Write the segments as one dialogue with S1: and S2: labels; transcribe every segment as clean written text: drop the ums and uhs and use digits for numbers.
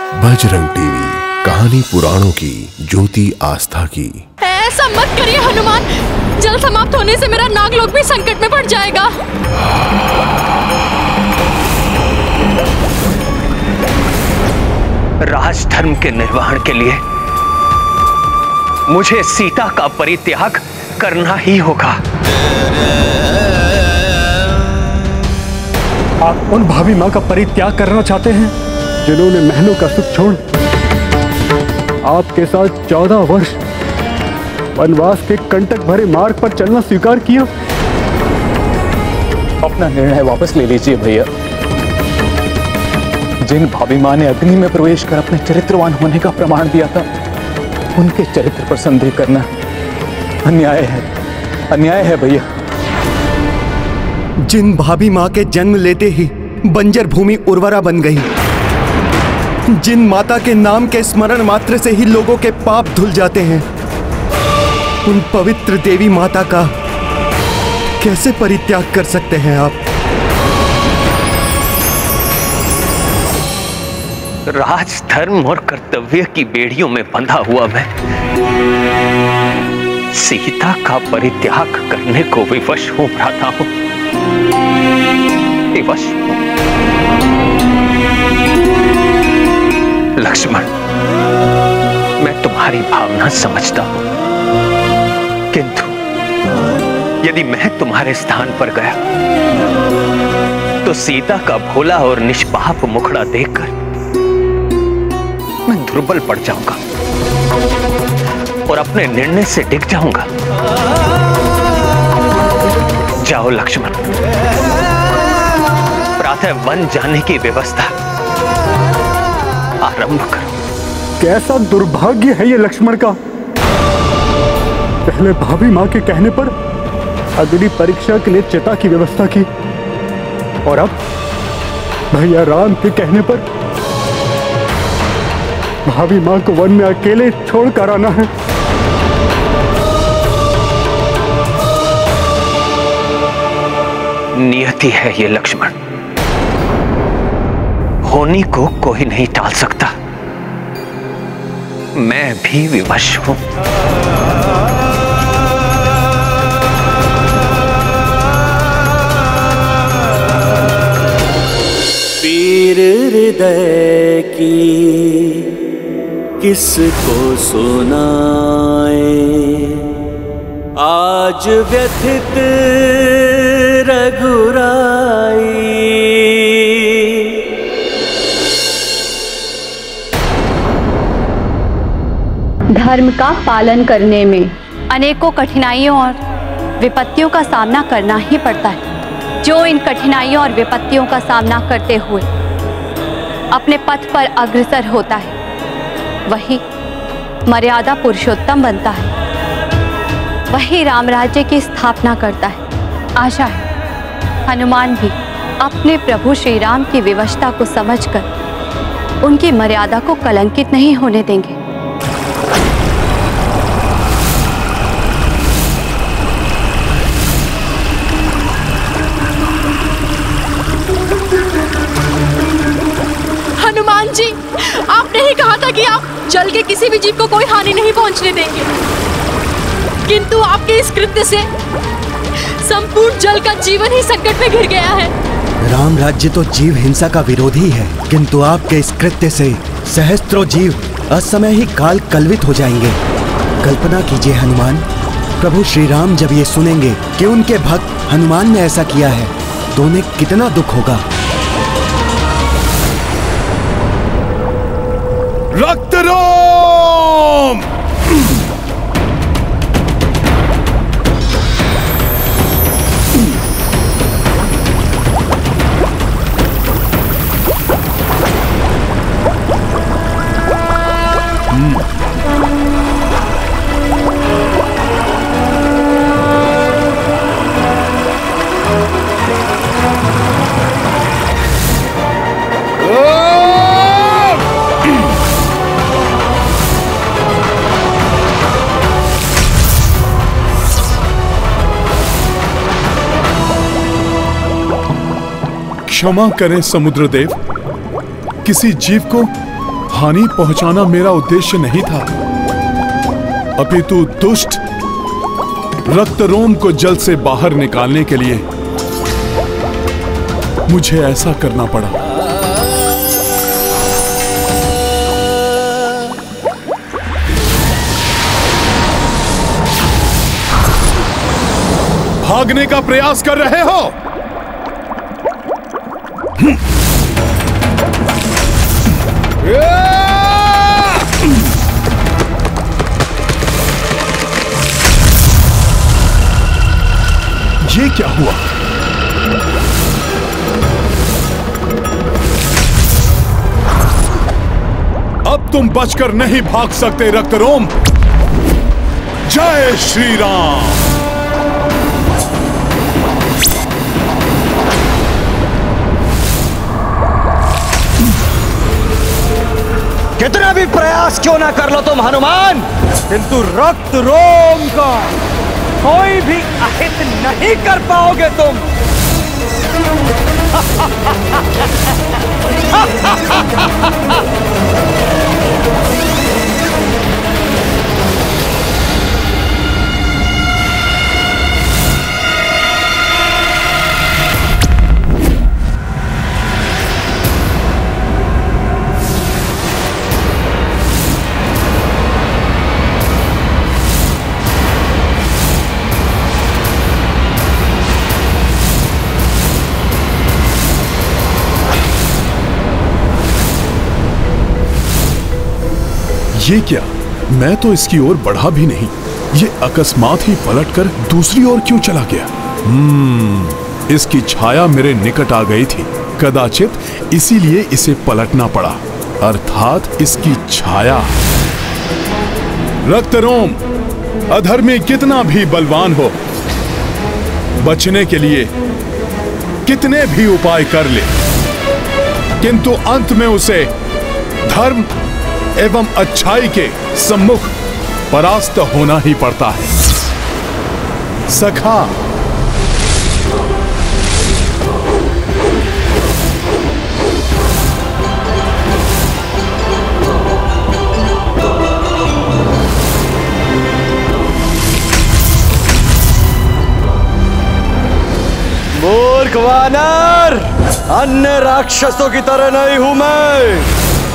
S1: Bajrang TV, कहानी पुराणों की, ज्योति आस्था की।
S2: ऐसा मत करिए हनुमान, जल समाप्त होने से मेरा नागलोक भी संकट में पड़ जाएगा।
S3: राजधर्म के निर्वहन के लिए मुझे सीता का परित्याग करना ही होगा।
S4: आप उन भावी माँ का परित्याग करना चाहते हैं जिन्होंने महलों का सुख छोड़ आपके साथ 14 वर्ष वनवास के कंटक भरे मार्ग पर चलना स्वीकार किया?
S5: अपना निर्णय वापस ले लीजिए भैया। जिन भाभी माँ ने अग्नि में प्रवेश कर अपने चरित्रवान होने का प्रमाण दिया था, उनके चरित्र पर संदेह करना अन्याय है भैया।
S6: जिन भाभी माँ के जन्म लेते ही बंजर भूमि उर्वरा बन गई, जिन माता के नाम के स्मरण मात्र से ही लोगों के पाप धुल जाते हैं, उन पवित्र देवी माता का कैसे परित्याग कर सकते हैं आप?
S3: राजधर्म और कर्तव्य की बेड़ियों में बंधा हुआ मैं सीता का परित्याग करने को विवश हूं भ्राता हूं, विवश हूं। लक्ष्मण, मैं तुम्हारी भावना समझता हूं, किंतु यदि मैं तुम्हारे स्थान पर गया तो सीता का भोला और निष्पाप मुखड़ा देखकर मैं दुर्बल पड़ जाऊंगा और अपने निर्णय से डिग जाऊंगा। जाओ लक्ष्मण, प्रातः वन जाने की व्यवस्था आरंभ करो।
S4: कैसा दुर्भाग्य है ये लक्ष्मण का। पहले भाभी माँ के कहने पर अग्नि परीक्षा के लिए चिता की व्यवस्था की, और अब भैया राम के कहने पर भाभी माँ को वन में अकेले छोड़ कर आना है।
S3: नियति है ये लक्ष्मण, होनी को कोई नहीं टाल सकता। मैं भी विवश हूं।
S7: पीर हृदय की किसको सुनाए, आज व्यथित रघुराई।
S8: धर्म का पालन करने में अनेकों कठिनाइयों और विपत्तियों का सामना करना ही पड़ता है। जो इन कठिनाइयों और विपत्तियों का सामना करते हुए अपने पथ पर अग्रसर होता है, वही मर्यादा पुरुषोत्तम बनता है, वही राम राज्य की स्थापना करता है। आशा है हनुमान भी अपने प्रभु श्री राम की विवशता को समझकर उनकी मर्यादा को कलंकित नहीं होने देंगे।
S2: हनुमान जी, आपने ही कहा था कि आप जल के किसी भी जीव को कोई हानि नहीं पहुंचने देंगे, किंतु आपके इस कृत्य से संपूर्ण जल का जीवन ही संकट में घिर गया है।
S6: राम राज्य तो जीव हिंसा का विरोधी है, किंतु आपके इस कृत्य से सहस्त्रों जीव असमय ही काल कलवित हो जाएंगे। कल्पना कीजिए हनुमान, प्रभु श्री राम जब ये सुनेंगे कि उनके भक्त हनुमान ने ऐसा किया है तो उन्हें कितना दुख होगा।
S1: रक्तरोम!
S9: क्षमा करें समुद्रदेव, किसी जीव को हानि पहुंचाना मेरा उद्देश्य नहीं था, अपितु दुष्ट रक्तरोम को जल से बाहर निकालने के लिए मुझे ऐसा करना पड़ा। भागने का प्रयास कर रहे हो? ये क्या हुआ? अब तुम बचकर नहीं भाग सकते रक्तरोम। जय श्री राम।
S10: कितना भी प्रयास क्यों ना कर लो तुम हनुमान, किंतु रक्तरोम का कोई भी अहित नहीं कर पाओगे तुम।
S9: ये क्या? मैं तो इसकी ओर बढ़ा भी नहीं, ये अकस्मात ही पलटकर दूसरी ओर क्यों चला गया? इसकी छाया मेरे निकट आ गई थी, कदाचित इसीलिए इसे पलटना पड़ा, अर्थात इसकी छाया। रक्तरोम अधर्मी कितना भी बलवान हो, बचने के लिए कितने भी उपाय कर ले, किंतु अंत में उसे धर्म एवं अच्छाई के सम्मुख परास्त होना ही पड़ता है। सखा,
S10: मूर्ख वानर, अन्य राक्षसों की तरह नहीं हूं मैं।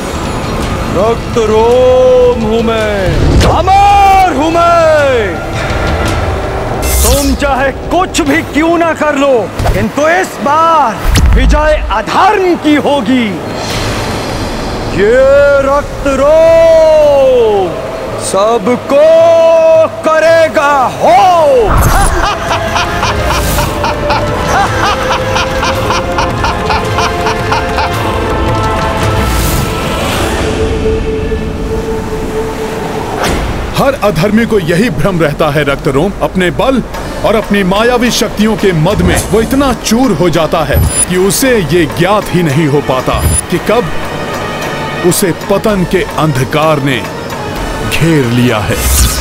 S10: रक्तरोम हूं मैं, अमर हूं मैं। तुम चाहे कुछ भी क्यों ना कर लो, किंतु इस बार विजय अधर्म की होगी। ये रक्तरोम सबको करेगा हो।
S9: हर अधर्मी को यही भ्रम रहता है रक्तरोम, अपने बल और अपनी मायावी शक्तियों के मद में वो इतना चूर हो जाता है कि उसे ये ज्ञात ही नहीं हो पाता कि कब उसे पतन के अंधकार ने घेर लिया है।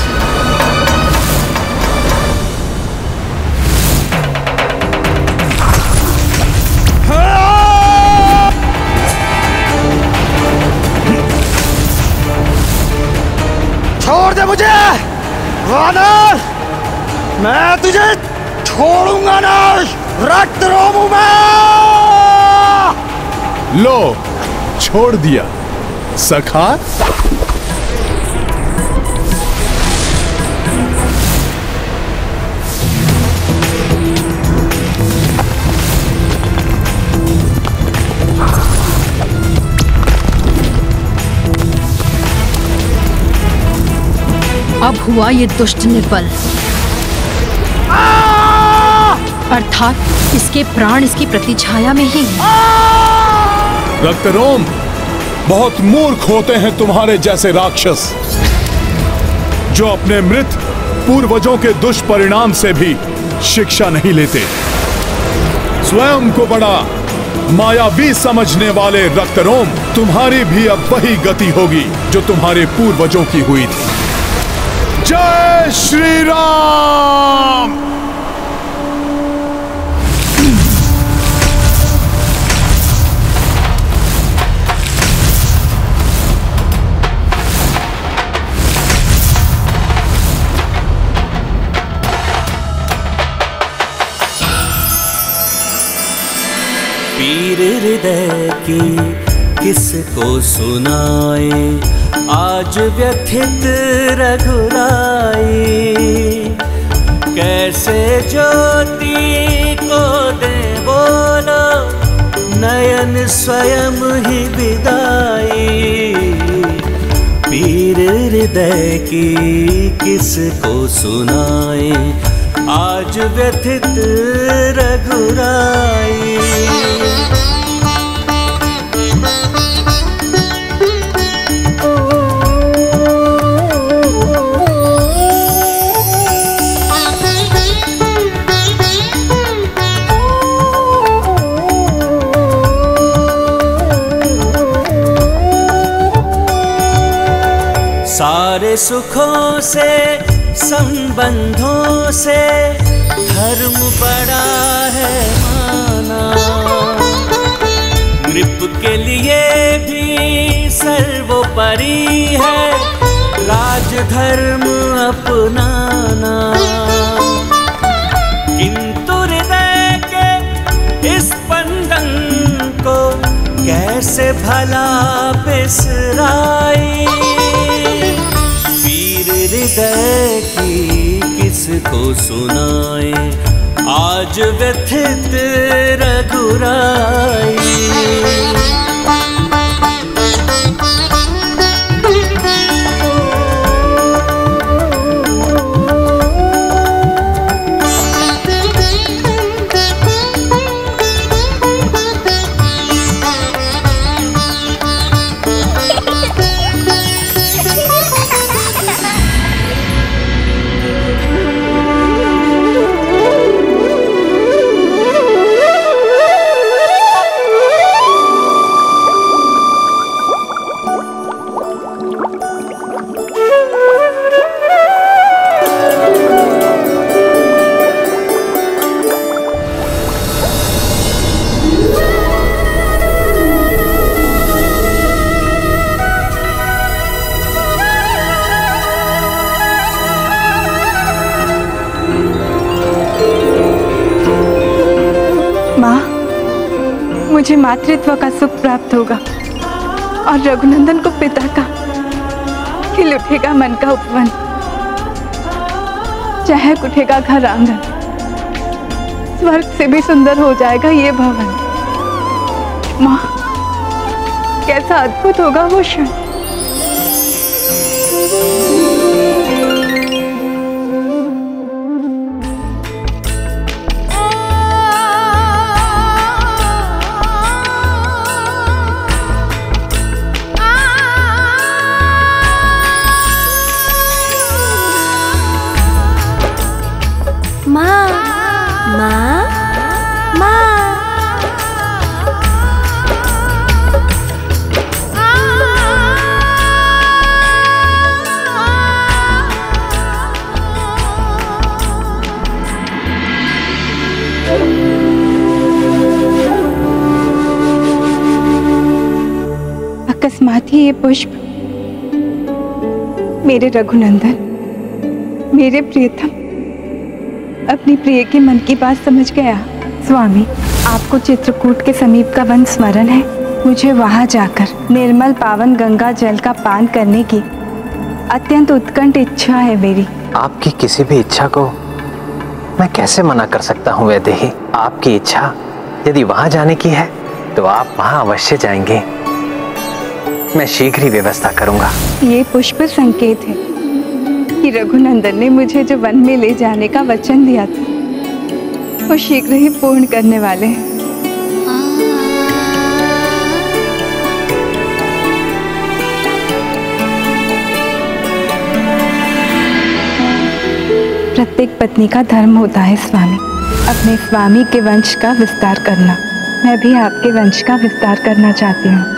S10: छोड़ दे मुझे वानर, मैं तुझे छोड़ूंगा नहीं। रक्तरोम हूं मैं।
S9: लो, छोड़ दिया सखा।
S2: अब हुआ ये दुष्ट निर्बल, अर्थात इसके प्राण इसकी प्रतिछाया में ही हैं।
S9: रक्तरोम, बहुत मूर्ख होते हैं तुम्हारे जैसे राक्षस, जो अपने मृत पूर्वजों के दुष्परिणाम से भी शिक्षा नहीं लेते। स्वयं को बड़ा मायावी समझने वाले रक्तरोम, तुम्हारी भी अब वही गति होगी जो तुम्हारे पूर्वजों की हुई थी। जय श्री राम।
S7: पीर हृदय की किसको सुनाए, आज व्यथित रघुराई। कैसे ज्योति को दे बोलो, नयन स्वयं ही विदाई। पीर हृदय की किसको सुनाए, आज व्यथित रघुराई। सारे सुखों से संबंधों से धर्म बड़ा है माना। नृप के लिए भी सर्वोपरि है राजधर्म अपनाना। किंतु हृदय के इस बंधन को कैसे भला बिसराई। हृदय की किसको सुनाए, आज व्यथित रघुराई।
S11: मुझे मातृत्व का सुख प्राप्त होगा और रघुनंदन को पिता का। खिल उठेगा मन का उपवन, चहक उठेगा घर आंगन। स्वर्ग से भी सुंदर हो जाएगा ये भवन। माँ, कैसा अद्भुत होगा वो क्षण। अकस्मात ही ये पुष्प मेरे रघुनंदन, मेरे प्रियतम, अपनी प्रिय के मन की बात समझ गया। स्वामी, आपको चित्रकूट के समीप का वन स्मरण है? मुझे वहां जाकर निर्मल पावन गंगा जल का पान करने की अत्यंत उत्कंठ इच्छा है मेरी।
S3: आपकी किसी भी इच्छा को मैं कैसे मना कर सकता हूँ वैदेही। आपकी इच्छा यदि वहां जाने की है तो आप वहां अवश्य जाएंगे। मैं शीघ्र ही व्यवस्था करूंगा।
S11: ये पुष्प संकेत है कि रघुनंदन ने मुझे जो वन में ले जाने का वचन दिया था वो शीघ्र ही पूर्ण करने वाले हैं। प्रत्येक पत्नी का धर्म होता है स्वामी, अपने स्वामी के वंश का विस्तार करना। मैं भी आपके वंश का विस्तार करना चाहती हूँ।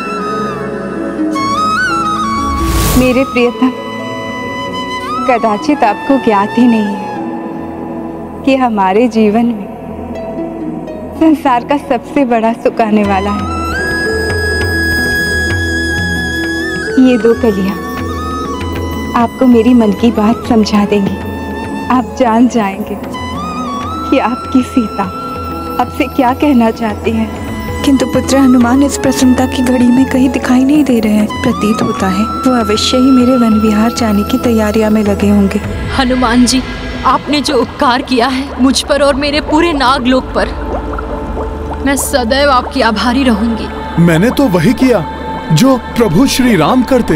S11: मेरे प्रियतम, कदाचित आपको ज्ञात ही नहीं है कि हमारे जीवन में संसार का सबसे बड़ा सुख आने वाला है। ये दो कलियां आपको मेरी मन की बात समझा देंगी। आप जान जाएंगे कि आपकी सीता आपसे क्या कहना चाहती है। किंतु पुत्र हनुमान इस प्रसन्नता की घड़ी में कहीं दिखाई नहीं दे रहे हैं। प्रतीत होता है वो अवश्य ही मेरे वन विहार जाने की तैयारियां में लगे होंगे।
S2: हनुमान जी, आपने जो उपकार किया है मुझ पर और मेरे पूरे नागलोक पर, मैं सदैव आपकी आभारी रहूंगी।
S9: मैंने तो वही किया जो प्रभु श्री राम करते।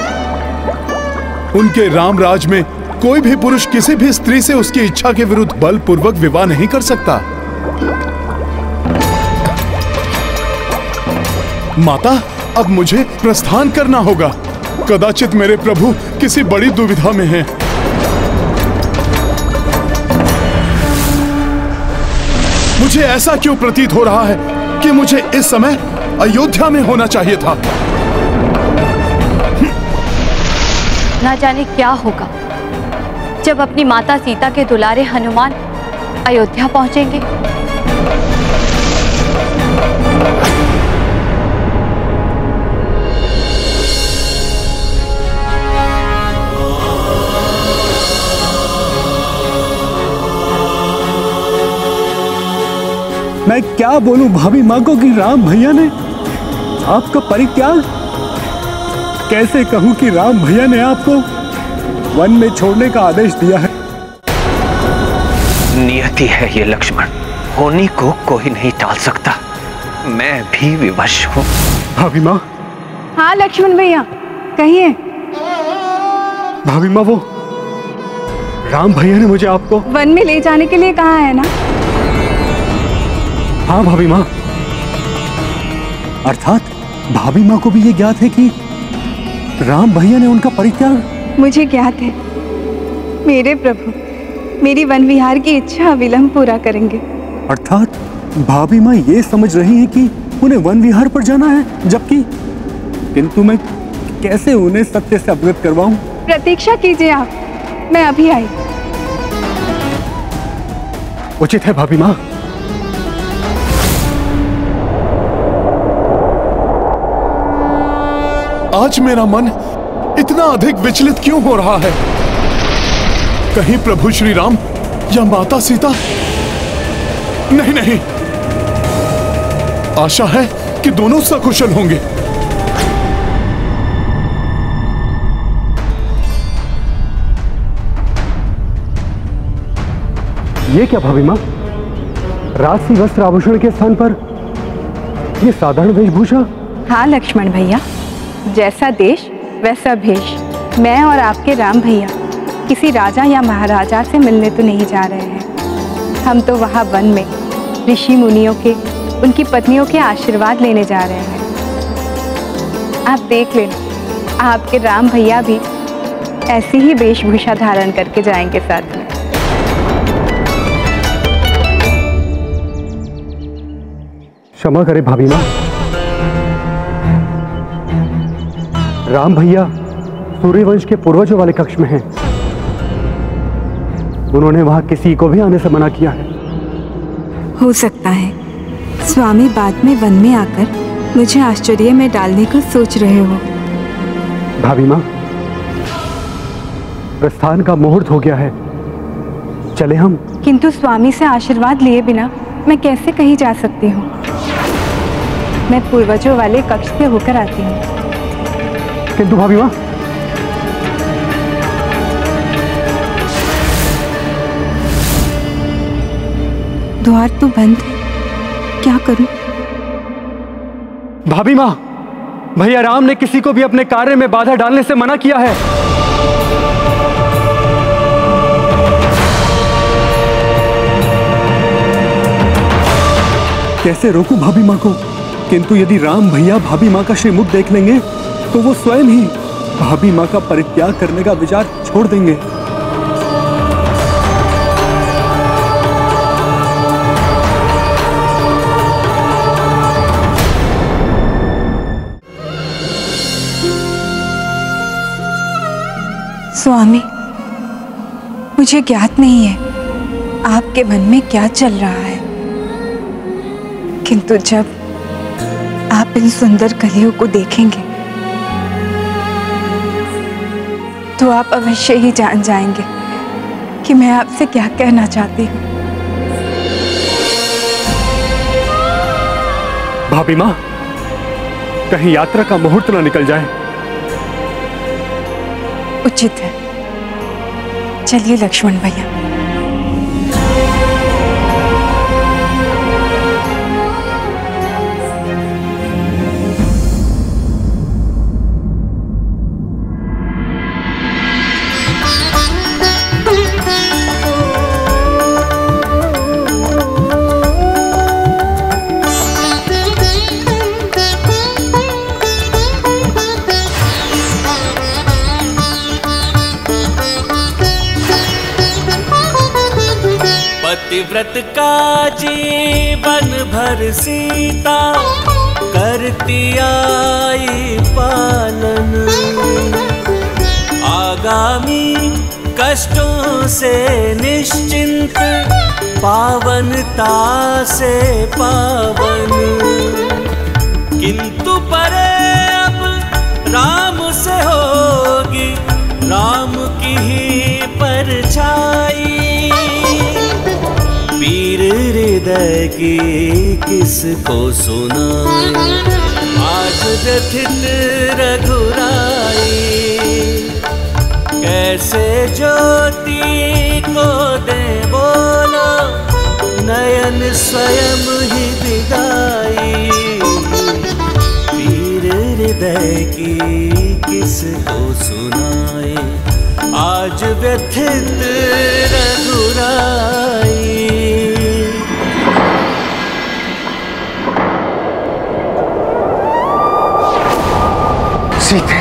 S9: उनके राम राज में कोई भी पुरुष किसी भी स्त्री से उसकी इच्छा के विरुद्ध बलपूर्वक विवाह नहीं कर सकता। माता, अब मुझे प्रस्थान करना होगा। कदाचित मेरे प्रभु किसी बड़ी दुविधा में हैं। मुझे ऐसा क्यों प्रतीत हो रहा है कि मुझे इस समय अयोध्या में होना चाहिए था।
S8: ना जाने क्या होगा जब अपनी माता सीता के दुलारे हनुमान अयोध्या पहुंचेंगे।
S4: मैं क्या बोलूं भाभी माँ को कि राम भैया ने आपका परित्याग, कैसे कहूं कि राम भैया ने आपको वन में छोड़ने का आदेश दिया है।
S3: नियति है ये लक्ष्मण, होने को कोई नहीं टाल सकता। मैं भी विवश हूँ।
S4: भाभी माँ।
S11: हाँ लक्ष्मण भैया, कहिए।
S4: भाभी माँ, वो राम भैया ने मुझे आपको
S11: वन में ले जाने के लिए कहा है ना?
S4: हाँ भाभी माँ, अर्थात भाभी माँ को भी ये ज्ञात है कि राम भैया ने उनका परित्याग।
S11: मुझे ज्ञात है मेरे प्रभु मेरी वन विहार की इच्छा अविलंब पूरा करेंगे।
S4: अर्थात भाभी माँ ये समझ रही हैं कि उन्हें वन विहार पर जाना है, जबकि किंतु मैं कैसे उन्हें सत्य से अवगत करवाऊं?
S11: प्रतीक्षा कीजिए आप, मैं अभी आई।
S4: उचित है भाभी माँ।
S9: आज मेरा मन इतना अधिक विचलित क्यों हो रहा है? कहीं प्रभु श्री राम या माता सीता? नहीं नहीं, आशा है कि दोनों सकुशल होंगे।
S4: ये क्या भाभी माँ, राजसी वस्त्र आभूषण के स्थान पर ये साधारण वेशभूषा?
S11: हाँ लक्ष्मण भैया, जैसा देश वैसा भेष। मैं और आपके राम भैया किसी राजा या महाराजा से मिलने तो नहीं जा रहे हैं। हम तो वहाँ वन में ऋषि मुनियों के, उनकी पत्नियों के आशीर्वाद लेने जा रहे हैं। आप देख लेना, आपके राम भैया भी ऐसी ही वेशभूषा धारण करके जाएंगे साथ में।
S4: क्षमा करे भाभी माँ, राम भैया सूर्यवंश के पूर्वजों वाले कक्ष में हैं। उन्होंने वहां किसी को भी आने से मना किया है।
S11: हो सकता है स्वामी बाद में वन में आकर मुझे आश्चर्य में डालने को सोच रहे हो।
S4: भाभी माँ, प्रस्थान का मुहूर्त हो गया है, चले हम।
S11: किंतु स्वामी से आशीर्वाद लिए बिना मैं कैसे कहीं जा सकती हूँ? मैं पूर्वजों वाले कक्ष से होकर आती हूँ।
S4: किंतु भाभी माँ,
S11: द्वार तो बंद है, क्या करूं?
S4: भाभी माँ, भैया राम ने किसी को भी अपने कार्य में बाधा डालने से मना किया है। कैसे रोकूं भाभी माँ को? किंतु यदि राम भैया भाभी माँ का श्रीमुख देख लेंगे तो वो स्वयं ही भाभी माँ का परित्याग करने का विचार छोड़ देंगे।
S11: स्वामी, मुझे ज्ञात नहीं है आपके मन में क्या चल रहा है, किंतु जब आप इन सुंदर कलियों को देखेंगे तो आप अवश्य ही जान जाएंगे कि मैं आपसे क्या कहना चाहती हूँ।
S4: भाभी माँ, कहीं यात्रा का मुहूर्त ना निकल जाए।
S11: उचित है, चलिए लक्ष्मण भैया।
S7: व्रत का जीवन भर सीता करती आई पालन, आगामी कष्टों से निश्चिंत, पावनता से पावन। किंतु परे अब राम से होगी राम की ही परछाई, वीर हृदय की किसको सुनाए आज व्यथित रघुराई। कैसे ज्योति को दे बोलो नयन स्वयं ही दिगाई, वीर हृदय की किसको सुनाए आज व्यथित रघुराई।
S3: सीते,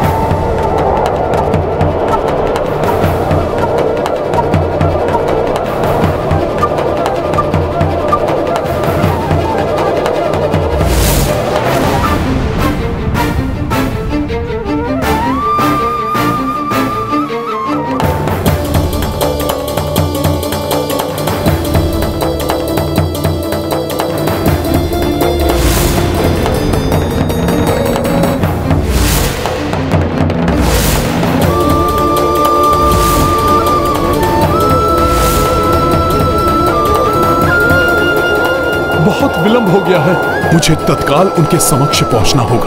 S9: बहुत विलंब हो गया है, मुझे तत्काल उनके समक्ष पहुंचना होगा।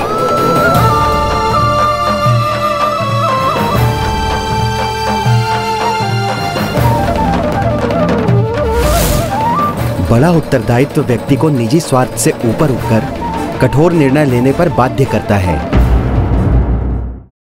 S6: बड़ा उत्तरदायित्व व्यक्ति को निजी स्वार्थ से ऊपर उठकर कठोर निर्णय लेने पर बाध्य करता है।